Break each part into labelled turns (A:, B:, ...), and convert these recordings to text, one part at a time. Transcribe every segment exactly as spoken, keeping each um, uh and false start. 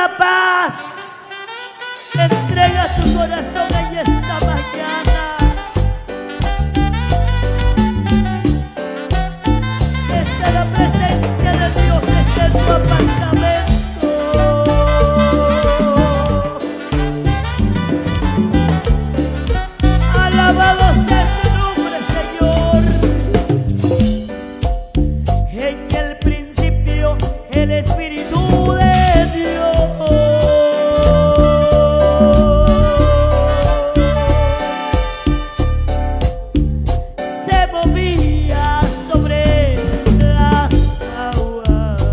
A: la paz. Entrega tu corazón en esta mañana. Esta la presencia de Dios, está en tu apartamento. Alabado sea tu nombre, Señor. En el principio, el Espíritu de Dios se movía sobre las aguas.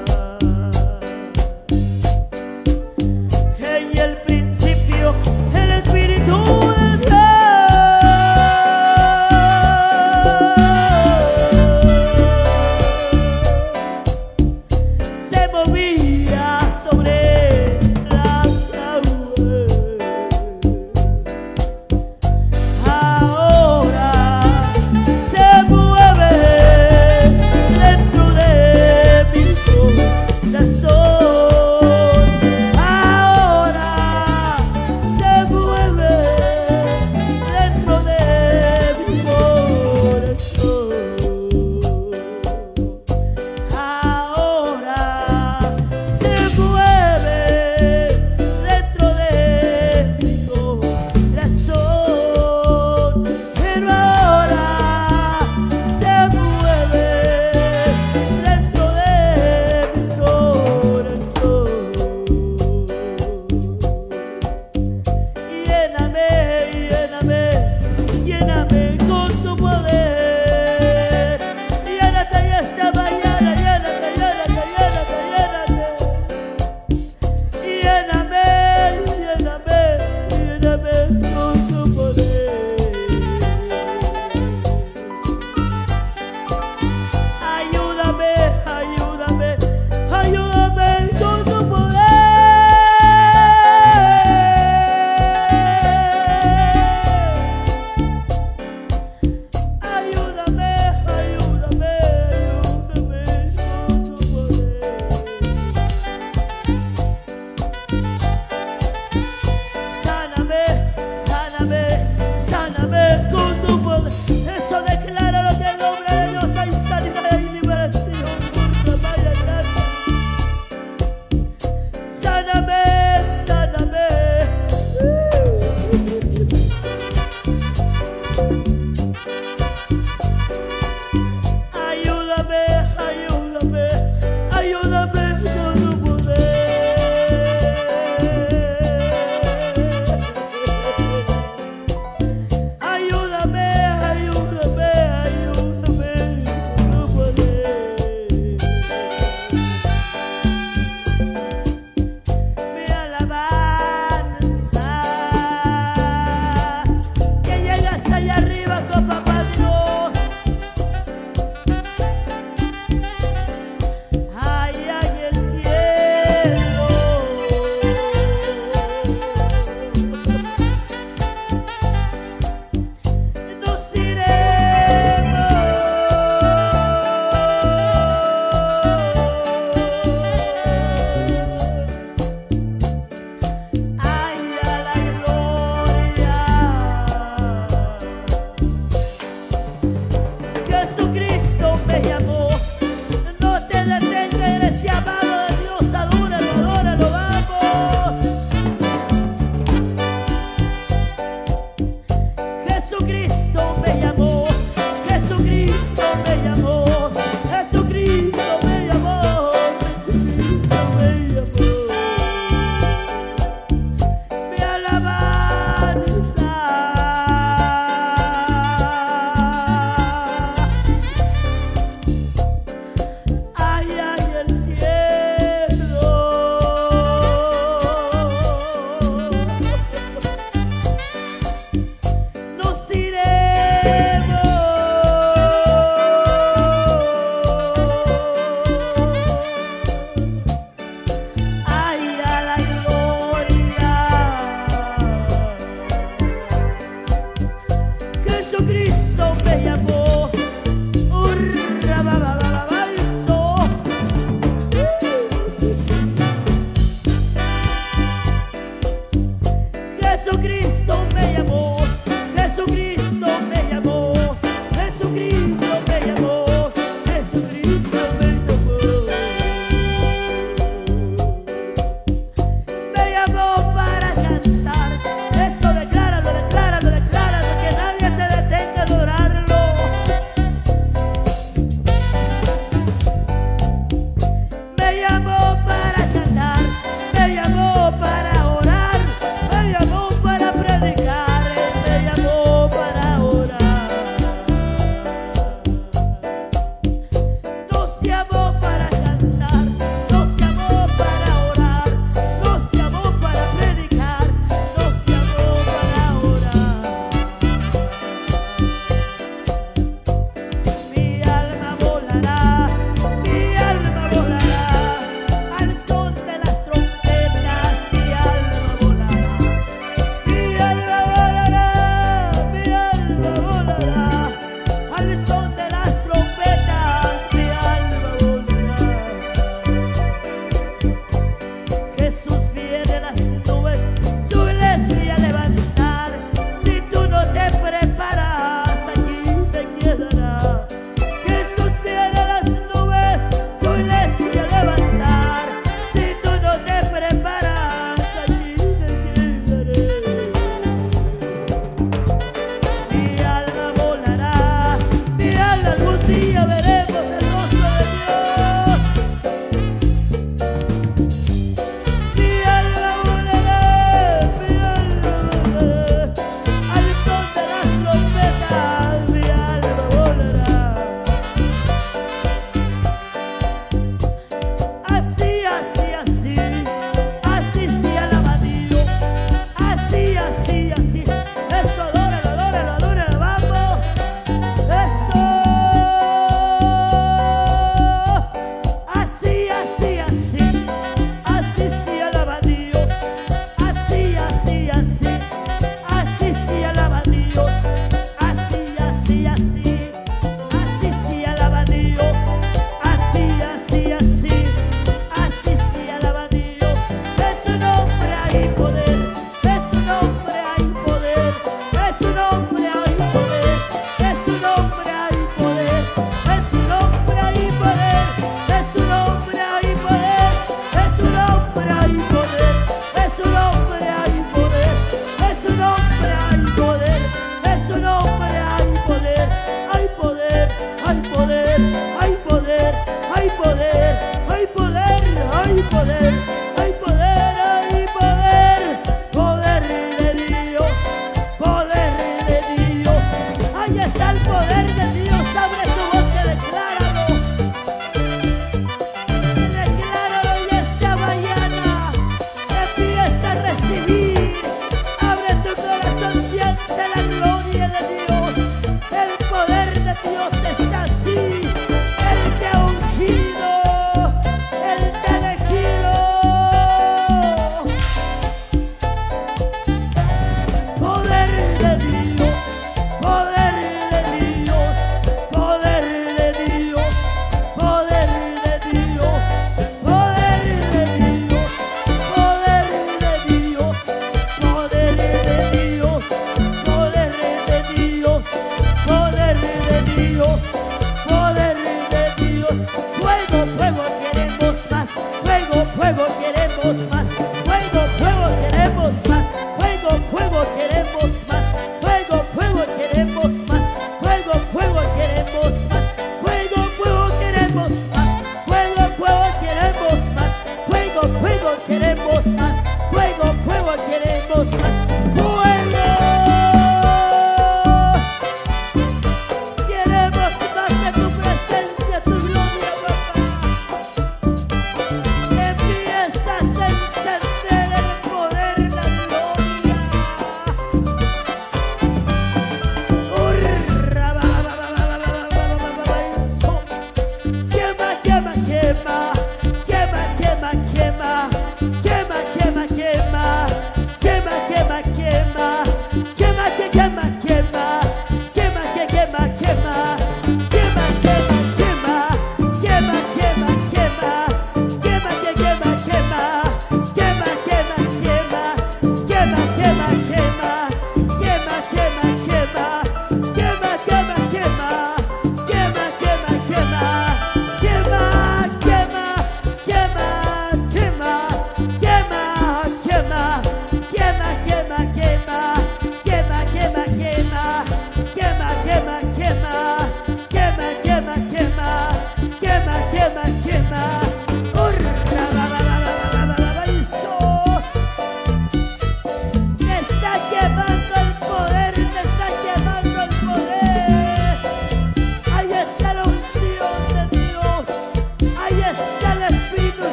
A: En el principio, el Espíritu de Dios se movía sobre las aguas. Ahora se mueve dentro de mi corazón. Ahora se mueve dentro de mi corazón. Ahora se mueve dentro de mi corazón. Pero ahora se mueve dentro de mi corazón. Lléname, lléname, lléname con tu poder. Llénate y esta mañana, llénate, llénate, llénate, llénate. Lléname, lléname, lléname con tu poder. Ayúdame, ayúdame, ayúdame con tu poder. Ayúdame, ayúdame, ayúdame con tu poder. Sáname, sáname, sáname con tu poder. Eso declara lo que en nombre de Dios hay sanidad y liberación. Vaya gracia. Sáname, sáname. Ayúdame, ayúdame, ayúdame con tu poder. Ayúdame, ayúdame, ayúdame con tu poder. Mi alabanza que llega hasta allá arriba con papá Dios. Allá en el cielo nos iremos. Ay, a la gloria. Jesucristo me llamó. No te detengas, eres llamado de Dios. Adóralo, adóralo, vamos. Jesucristo me llamó. Jesucristo me llamó. Jesucristo me llamó. Jesucristo me llamó. Mi alabanza allá en el cielo nos iremos.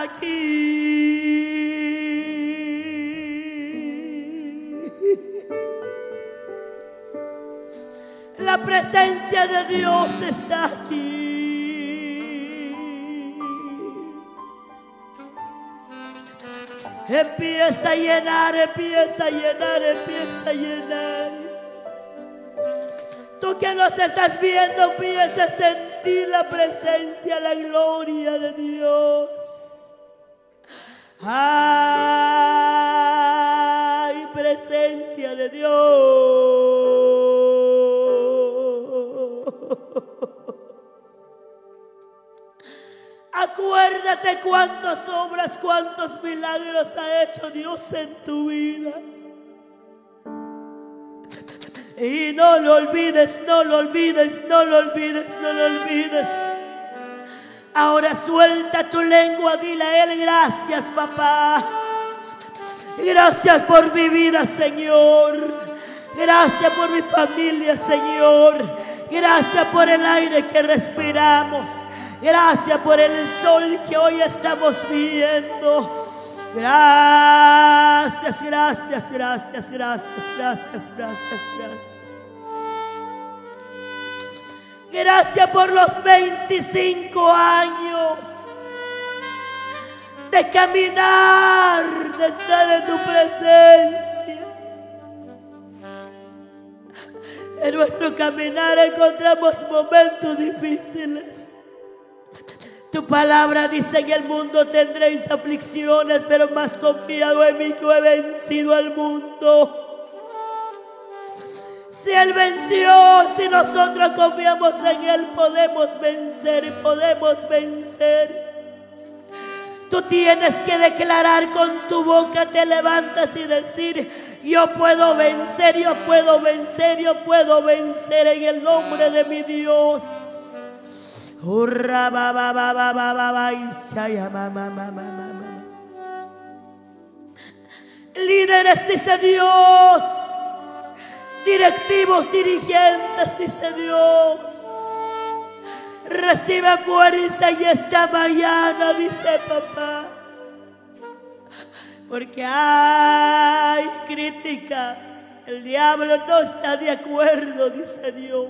A: aquí. La presencia de Dios está aquí. Empieza a llenar, empieza a llenar, empieza a llenar. Tú que nos estás viendo, empieza a sentir la presencia, la gloria de Dios. Ay, presencia de Dios. Acuérdate cuántas obras, cuántos milagros ha hecho Dios en tu vida. Y no lo olvides, no lo olvides, no lo olvides, no lo olvides. Ahora suelta tu lengua, dile a Él: gracias, papá. Gracias por mi vida, Señor. Gracias por mi familia, Señor. Gracias por el aire que respiramos. Gracias por el sol que hoy estamos viendo. Gracias, gracias, gracias, gracias, gracias, gracias, gracias. Gracias por los veinticinco años de caminar, de estar en tu presencia. En nuestro caminar encontramos momentos difíciles. Tu palabra dice: en el mundo tendréis aflicciones, pero más confiado en mí, que he vencido al mundo. Si Él venció, si nosotros confiamos en Él, podemos vencer y podemos vencer. Tú tienes que declarar con tu boca, te levantas y decir: yo puedo vencer, yo puedo vencer, yo puedo vencer en el nombre de mi Dios. Hurra, ba, ba, ba, ba, ba, ba, ba, y shaya, ma, ma, ma, ma, ma, ma. Líderes, dice Dios. Directivos, dirigentes, dice Dios. Recibe fuerza y esta mañana, dice papá. Porque hay críticas. El diablo no está de acuerdo, dice Dios.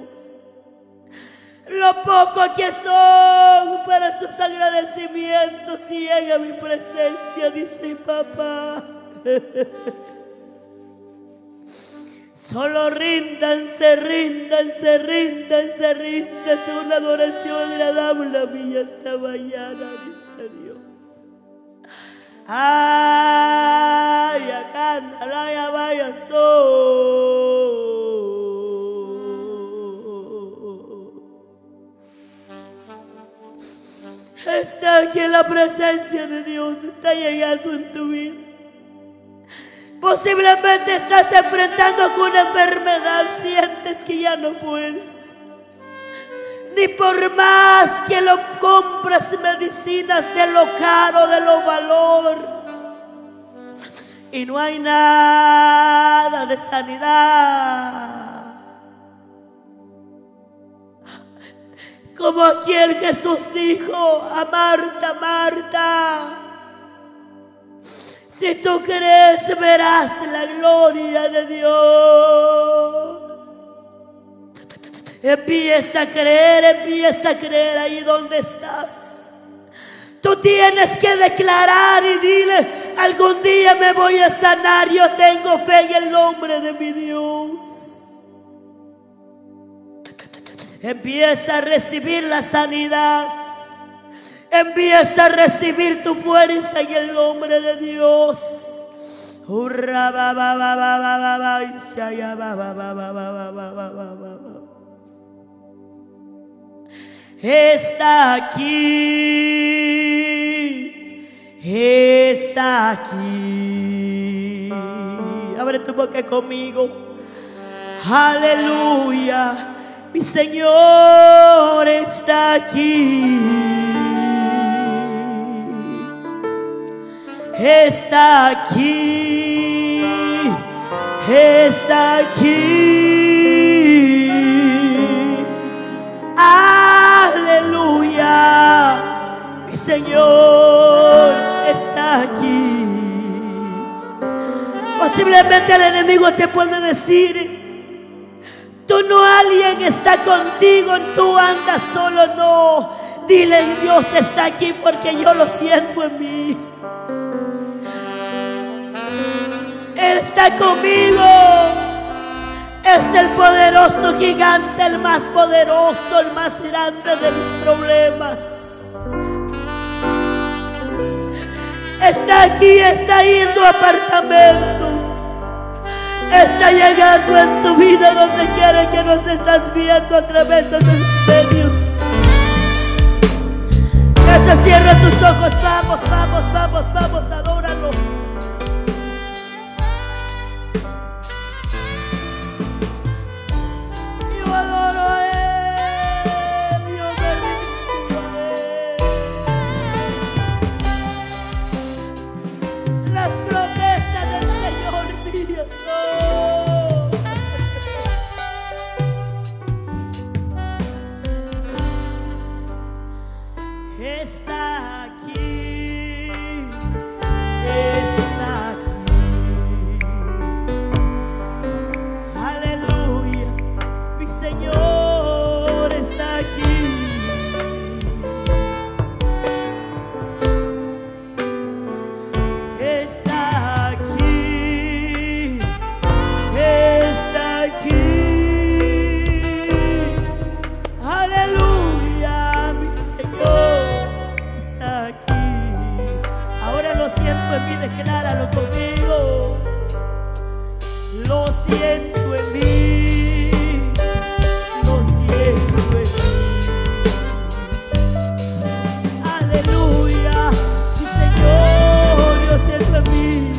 A: Lo poco que son para sus agradecimientos, y llega a mi presencia, dice papá. Solo ríndanse, ríndanse, ríndanse, ríndanse. Una adoración agradable a mí esta mañana, dice Dios. Ay, acá anda la vaya so. Está aquí la presencia de Dios, está llegando en tu vida. Posiblemente estás enfrentando con una enfermedad, sientes que ya no puedes. Ni por más que lo compras medicinas de lo caro, de lo valor, y no hay nada de sanidad. Como aquel Jesús dijo a Marta: Marta, si tú crees, verás la gloria de Dios. Empieza a creer, empieza a creer ahí donde estás. Tú tienes que declarar y dile: algún día me voy a sanar. Yo tengo fe en el nombre de mi Dios. Empieza a recibir la sanidad. Empieza a recibir tu fuerza en el nombre de Dios. Hurra, ba, ba, ba, ba, ba, ba, ba, ishaya, ba, ba, ba, ba, ba, ba, ba, ba, ba, ba. Está aquí, está aquí. Abre tu boca conmigo. Aleluya. Mi Señor está aquí. Está aquí. Está aquí. Aleluya. Mi Señor Posiblemente el enemigo te puede decir: tú no, alguien está contigo, tú andas solo. No, dile: Dios está aquí porque yo lo siento en mí. Él está conmigo. Es el poderoso gigante, el más poderoso, el más grande de mis problemas. Está aquí, está ahí en tu apartamento. Está llegando en tu vida, donde quiera que nos estás viendo a través de los medios. Que se cierra tus ojos. Vamos, vamos, vamos, vamos, adóralo. Yo adoro a Él, yo bendigo a Él. Las promesas del Señor mías son. Está aquí, está aquí. Aleluya, mi Señor está aquí. Está aquí, está aquí. Aleluya, mi Señor está aquí. Ahora lo siento en mí, decláralo conmigo. Lo siento en mí, lo siento en mí. Aleluya, mi Señor, lo siento en mí.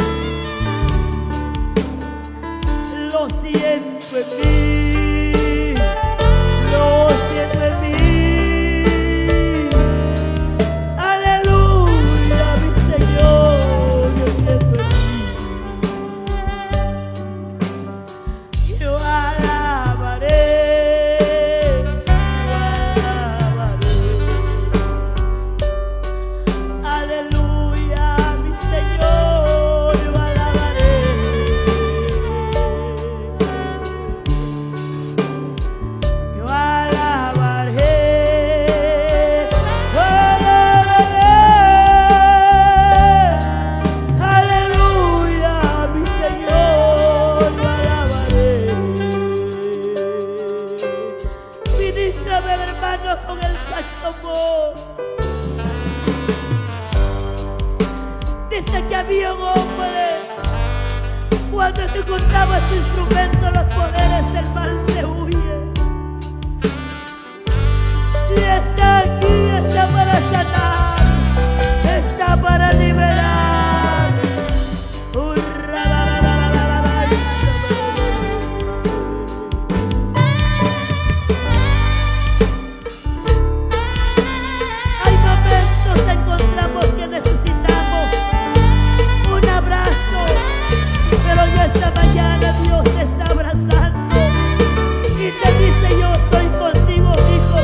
A: Lo siento en mí, lo siento en mí. Aleluya, mi Señor, yo siento en mí. Yo alabaré, yo alabaré. Aleluya, mi Señor, yo alabaré. Yo alabaré, yo alabaré. Aleluya, mi Señor, yo alabaré. Ministrame, hermano, con el saxofón. Dice que había un hombre, cuando ejecutaba su instrumento, los poderes del mal se huyen. Si está aquí, está para sanar, está para liberar. Hurra, la, la, la, la, la, la, la. Hay momentos, encontramos que necesitamos un abrazo, pero en esta mañana Dios te está abrazando y te dice: yo estoy contigo, hijo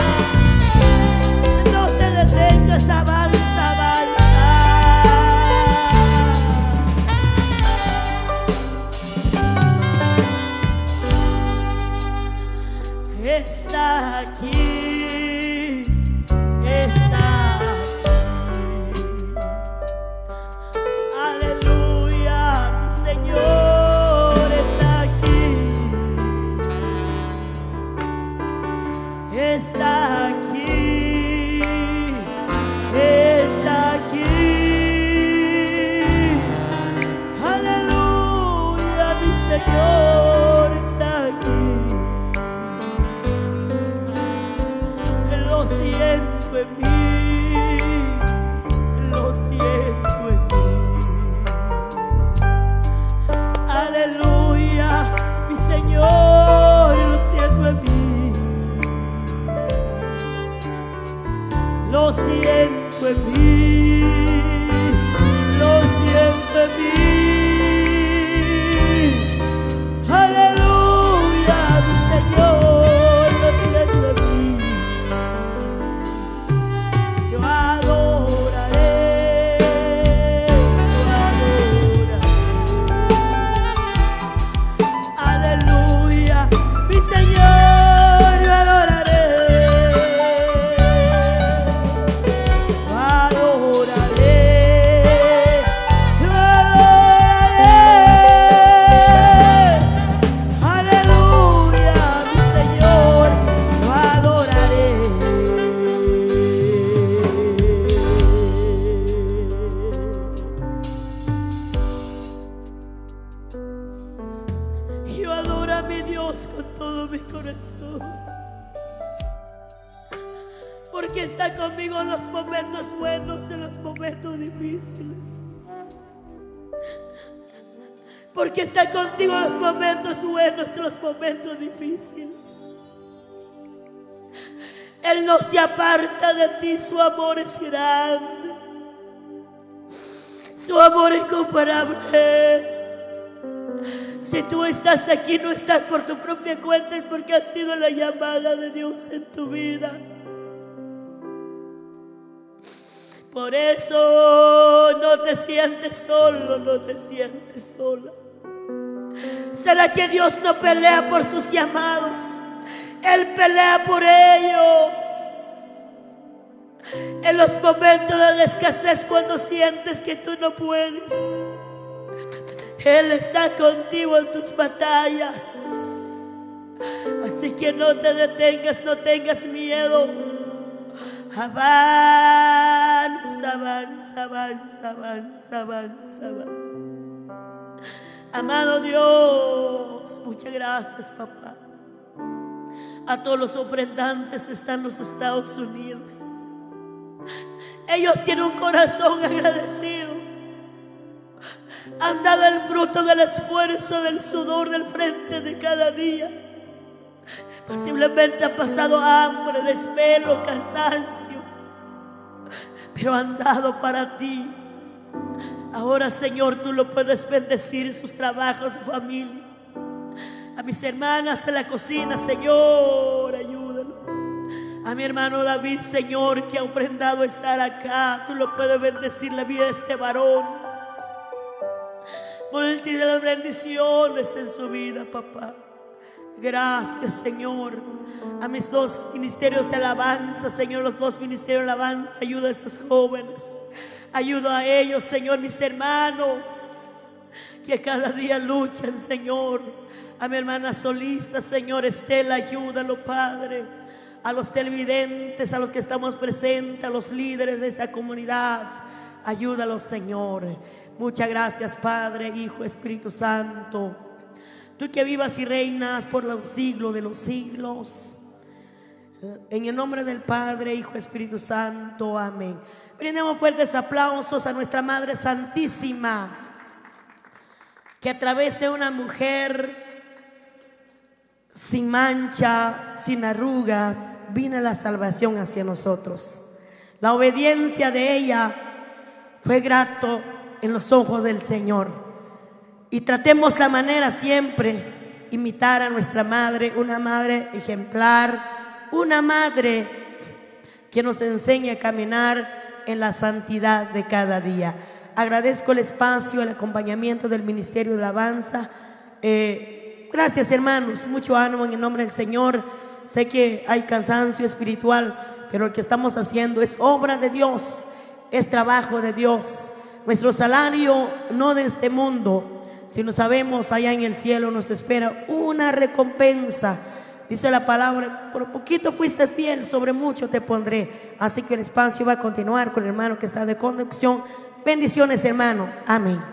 A: mío. No te detengas, avanza, avanza. Está aquí, está aquí. Aleluya, mi Señor está aquí. Está aquí, está aquí. Aleluya, mi Señor está aquí. Lo siento en mí, lo siento en mí. Aleluya, mi Señor, lo siento en mí. Lo siento en mí, lo siento en mí. mi corazón, porque está conmigo en los momentos buenos, en los momentos difíciles, porque está contigo en los momentos buenos, en los momentos difíciles. Él no se aparta de ti, su amor es grande, su amor es incomparable. Si tú estás aquí, no estás por tu propia cuenta, es porque ha sido la llamada de Dios en tu vida. Por eso no te sientes solo, no te sientes sola. ¿Será que Dios no pelea por sus llamados? Él pelea por ellos. En los momentos de escasez, cuando sientes que tú no puedes, Él está contigo en tus batallas. Así que no te detengas, no tengas miedo. Avanza, avanza, avanza, avanza, avanza, avanza. Amado Dios, muchas gracias, papá. A todos los ofrendantes están en los Estados Unidos. Ellos tienen un corazón agradecido. Han dado el fruto del esfuerzo, del sudor, del frente de cada día. Posiblemente han pasado hambre, desvelo, cansancio, pero han dado para ti. Ahora, Señor, tú lo puedes bendecir, sus trabajos, su familia. A mis hermanas en la cocina, Señor, ayúdalo. A mi hermano David, Señor, que ha ofrendado estar acá, tú lo puedes bendecir la vida de este varón. Multitud de bendiciones en su vida, papá. Gracias, Señor. A mis dos ministerios de alabanza, Señor, los dos ministerios de alabanza, ayuda a esos jóvenes. Ayuda a ellos, Señor, mis hermanos, que cada día luchan, Señor. A mi hermana solista, Señor, Estela, ayúdalo, Padre. A los televidentes, a los que estamos presentes, a los líderes de esta comunidad, ayúdalos, Señor. Muchas gracias, Padre, Hijo, Espíritu Santo. Tú que vivas y reinas por los siglos de los siglos. En el nombre del Padre, Hijo, Espíritu Santo, amén. Brindemos fuertes aplausos a nuestra Madre Santísima, que a través de una mujer sin mancha, sin arrugas, vino la salvación hacia nosotros. La obediencia de ella fue grato en los ojos del Señor. Y tratemos la manera siempre imitar a nuestra madre, una madre ejemplar, una madre que nos enseña a caminar en la santidad de cada día. Agradezco el espacio, el acompañamiento del Ministerio de Alabanza. Eh, Gracias, hermanos, mucho ánimo en el nombre del Señor. Sé que hay cansancio espiritual, pero lo que estamos haciendo es obra de Dios, es trabajo de Dios. Nuestro salario no de este mundo, sino sabemos allá en el cielo nos espera una recompensa. Dice la palabra, por poquito fuiste fiel, sobre mucho te pondré. Así que el espacio va a continuar con el hermano que está de conducción. Bendiciones, hermano. Amén.